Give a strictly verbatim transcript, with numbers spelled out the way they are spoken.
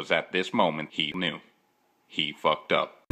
was at this moment he knew. He fucked up.